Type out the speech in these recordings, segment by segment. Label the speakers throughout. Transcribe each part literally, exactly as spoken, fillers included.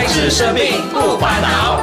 Speaker 1: 孩子生病不烦恼。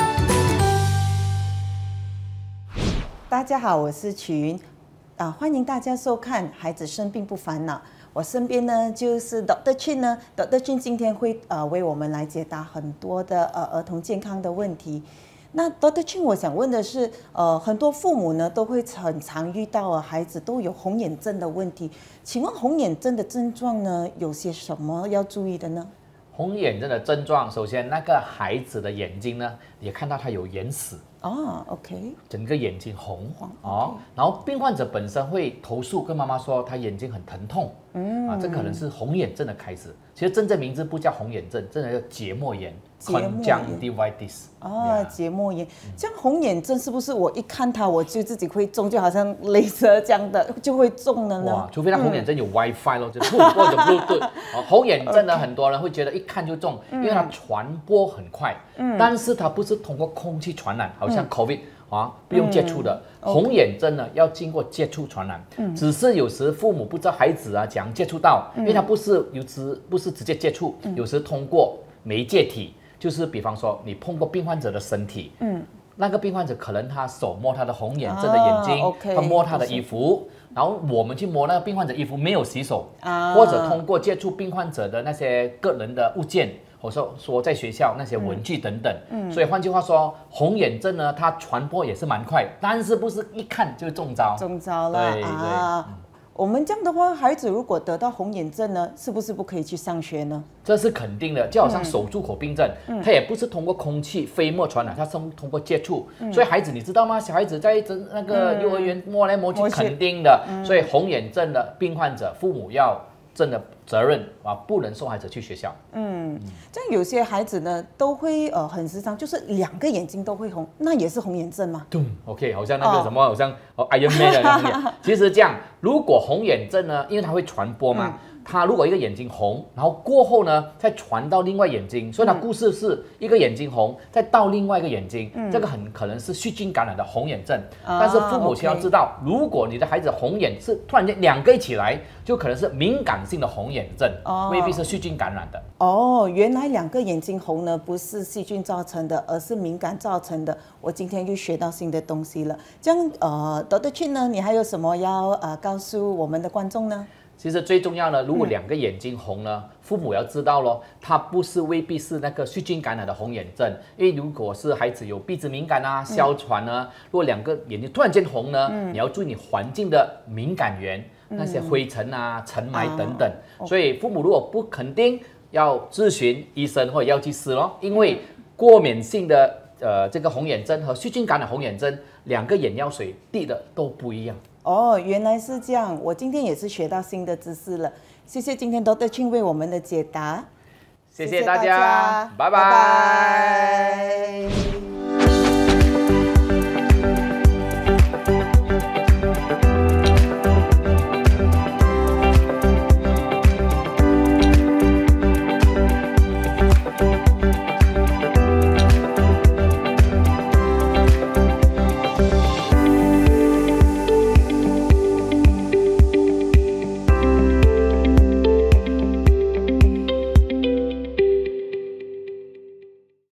Speaker 2: 大家好，我是曲云，啊，欢迎大家收看《孩子生病不烦恼》。我身边呢就是 Doctor Chin 呢 ，Doctor Chin 今天会呃为我们来解答很多的呃儿童健康的问题。那 Doctor Chin， 我想问的是，呃，很多父母呢都会很常遇到啊，孩子都有红眼症的问题。请问红眼症的症状呢，有些什么要注意的呢？
Speaker 3: 红眼症的症状，首先那个孩子的眼睛呢，也看到他有眼屎。
Speaker 2: 哦 ，OK，
Speaker 3: 整个眼睛红
Speaker 2: 哦，
Speaker 3: okay. 然后病患者本身会投诉跟妈妈说他眼睛很疼痛，嗯啊，这可能是红眼症的开始。其实真正名字不叫红眼症，真的叫结膜炎 （conjunctivitis）。
Speaker 2: 哦，结膜炎。这样红眼症是不是我一看它我就自己会中，就好像雷蛇这样的就会中了呢？
Speaker 3: 哇，除非他红眼症有 WiFi 咯，就或者 Bluetooth。红眼症呢，很多人会觉得一看就中，因为它传播很快，但是它不是通过空气传染，好像 COVID。啊，不用接触的、嗯、红眼症呢，要经过接触传染。嗯，只是有时父母不知道孩子啊怎样接触到，嗯、因为他不是有时不是直接接触，嗯、有时通过媒介体，就是比方说你碰过病患者的身体，嗯，那个病患者可能他手摸他的红眼症的眼睛，啊 okay, 他摸他的衣服，然后我们去摸那个病患者衣服没有洗手，啊，或者通过接触病患者的那些个人的物件。我说说在学校那些文具等等，嗯嗯、所以换句话说，红眼症呢，它传播也是蛮快，但是不是一看就中招，
Speaker 2: 中招了
Speaker 3: 对
Speaker 2: 啊！嗯、我们这样的话，孩子如果得到红眼症呢，是不是不可以去上学呢？
Speaker 3: 这是肯定的，就好像手足口病症，嗯、它也不是通过空气飞沫传染，它是通过接触。嗯、所以孩子你知道吗？小孩子在那个幼儿园摸来摸去，肯定的。嗯、所以红眼症的病患者，父母要真的责任啊，不能送孩子去学校。嗯，
Speaker 2: 这样有些孩子呢都会呃很时常，就是两个眼睛都会红，那也是红眼症吗？
Speaker 3: 对 ，OK， 好像那个什么，哦、好像哦 Iron Man 的那种。其实这样，如果红眼症呢，因为它会传播嘛。嗯，他如果一个眼睛红，然后过后呢，再传到另外眼睛，所以它故事是一个眼睛红，再到另外一个眼睛，嗯、这个很可能是细菌感染的红眼症。啊、但是父母需要知道， okay. 如果你的孩子红眼是突然间两个一起来，就可能是敏感性的红眼症，哦、未必是细菌感染的。
Speaker 2: 哦，原来两个眼睛红呢，不是细菌造成的，而是敏感造成的。我今天又学到新的东西了。这样，呃，Doctor Chin呢，你还有什么要呃告诉我们的观众呢？
Speaker 3: 其实最重要的，如果两个眼睛红呢，嗯、父母要知道咯，它不是未必是那个细菌感染的红眼症，因为如果是孩子有鼻子敏感啊、哮喘啊，嗯、如果两个眼睛突然间红呢，嗯、你要注意你环境的敏感源，嗯、那些灰尘啊、尘霾等等。啊、所以父母如果不肯定，要咨询医生或者药剂师咯，因为过敏性的呃这个红眼症和细菌感染红眼症，两个眼药水滴的都不一样。
Speaker 2: 哦，原来是这样，我今天也是学到新的知识了。谢谢今天 Doctor Chin 为我们的解答，
Speaker 3: 谢谢大家，拜拜。
Speaker 2: 拜拜。